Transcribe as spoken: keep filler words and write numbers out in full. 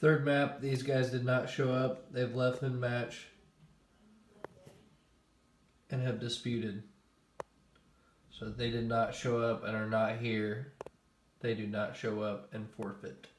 Third map, these guys did not show up. They've left mid-match and have disputed. So they did not show up and are not here. They do not show up and forfeit.